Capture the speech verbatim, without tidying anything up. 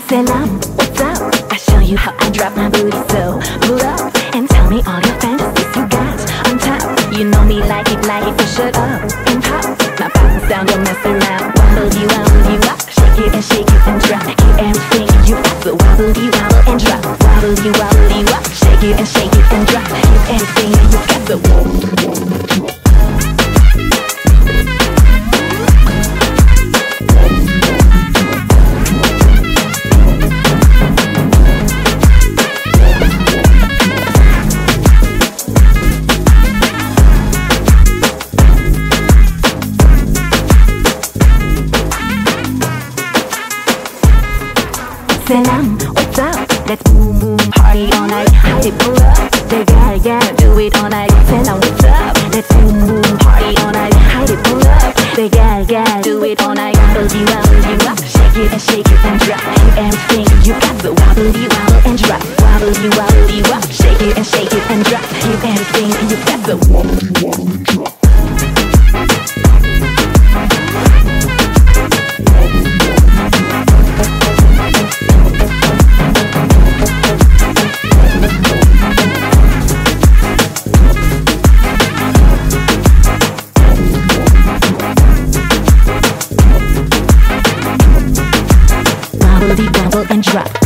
Selam, what's up? I show you how I drop my booty, so pull up and tell me all your fantasies you got on top. You know me like it, like it, so shut up and pop. My poppin' sound, don't mess around. Wobble you, wobble you up, shake it and shake it and drop. Get everything you got, so wobble you, wobble and drop. Wobble you, wobble you up, shake it and shake it and drop. Get everything you got, so wobble you, wobble and drop. Selam, what's up? Let's boom boom party all night. Hide it, pull up. The guy, yeah, do it all night. Selam, what's up? Let's boom boom party all night. Hide it, pull up. The guy, yeah, do it all night. Wobble you, wobble you up. Shake it and shake it and drop. You everything you got, so wobble you, wobble and drop. Wobble you, wobble you up. Shake it and shake it and drop. You everything you got, so wobble you, wobble and drop. Wobble and drop.